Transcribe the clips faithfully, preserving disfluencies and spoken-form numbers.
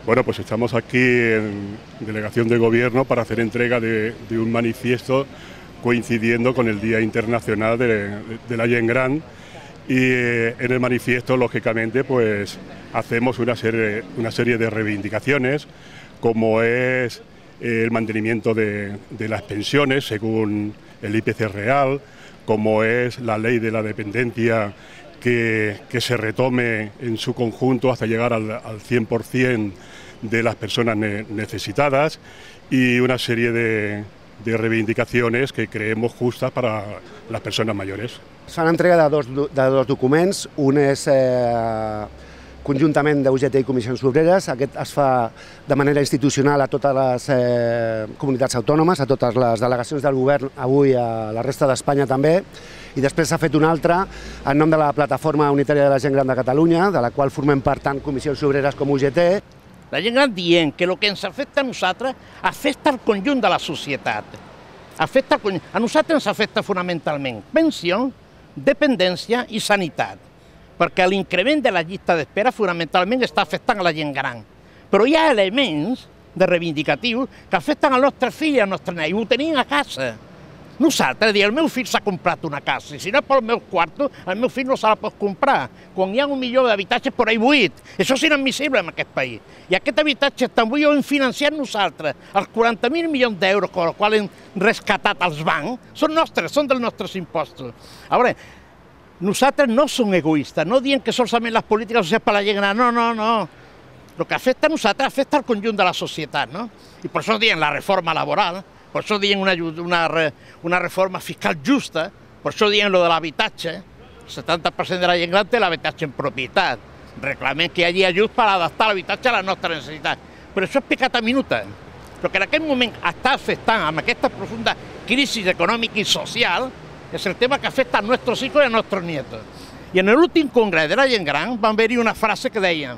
Bueno, pues estamos aquí en delegación de gobierno para hacer entrega de, de un manifiesto coincidiendo con el Día Internacional de, de la Gent Gran, y eh, en el manifiesto, lógicamente, pues hacemos una serie, una serie de reivindicaciones, como es el mantenimiento de, de las pensiones según el I P C real, como es la ley de la dependencia que, que se retome en su conjunto hasta llegar al, al cien por cien de las personas ne necesitadas, y una serie de, de reivindicacions que creemos justas para les persones mayores. Es fan entrega de dos, de dos documents, un és eh, conjuntament d'U G T i Comissions Obreres, aquest es fa de manera institucional a totes les eh, comunitats autònomes, a totes les delegacions del govern, avui a la resta d'Espanya també, i després s'ha fet un altre en nom de la Plataforma Unitària de la Gent Gran de Catalunya, de la qual formem part tant Comissions Obreres com U G T. La gent gran dient que el que ens afecta a nosaltres afecta el conjunt de la societat. Afecta el conjunt. A nosaltres ens afecta fonamentalment pensió, dependència i sanitat, perquè l'increment de la llista d'espera fonamentalment està afectant a la gent gran. Però hi ha elements de reivindicatius que afecten al nostre fill i al nostre net, i ho tenim a casa. Nosaltres, el meu fill s'ha comprat una casa, i si no és pel meu quarto, el meu fill no se la pot comprar, quan hi ha un milió d'habitatges per ahí buit. Això és inadmissible en aquest país. I aquest habitatge també ho hem financiat nosaltres. Els quaranta mil milions d'euros amb els quals hem rescatat els bancs són nostres, són dels nostres impostos. A veure, nosaltres no som egoistes, no diem que solament les polítiques socials per a la gent gran, no, no, no. El que afecta a nosaltres afecta al conjunt de la societat, no? I per això diem la reforma laboral, per això diem una, una, una reforma fiscal justa, per això diem lo de l'habitatge. El setanta per cent de la gent gran té l'habitatge en propietat. Reclamem que hi hagi ajuts per adaptar l'habitatge a la nostra necessitat. Però això és pecat a minuta. Però que en aquest moment està afectant amb aquesta profunda crisi econòmica i social és el tema que afecta a nostres hijos i a nostres nietos. I en l'últim congrés de la gent gran van haver-hi una frase que deia: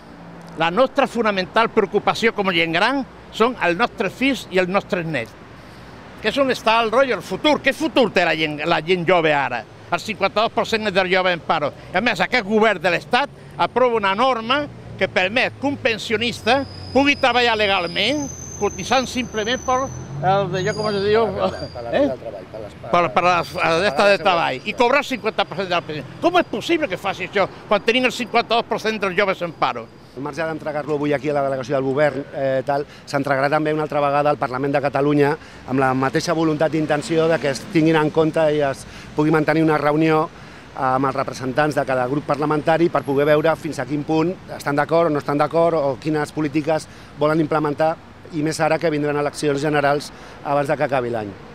la nostra fonamental preocupació com a gent gran són els nostres fills i els nostres nets. Que és on està el rotllo, el futur. Què futur té la gent, la gent jove ara? El cinquanta-dos per cent del jove en paro. I a més, aquest govern de l'Estat aprova una norma que permet que un pensionista pugui treballar legalment, cotitzant simplement per el, com es diu, eh? per, per l'esta de treball, i cobrar el cinquanta per cent de la pensió. Com és possible que faci això quan tenim el cinquanta-dos per cent dels joves en paro? Al marge d'entregar-lo avui aquí a la delegació del govern, eh, s'entregarà també una altra vegada al Parlament de Catalunya amb la mateixa voluntat i intenció de que es tinguin en compte i es pugui mantenir una reunió amb els representants de cada grup parlamentari per poder veure fins a quin punt estan d'acord o no estan d'acord o quines polítiques volen implementar, i més ara que vindran eleccions generals abans que acabi l'any.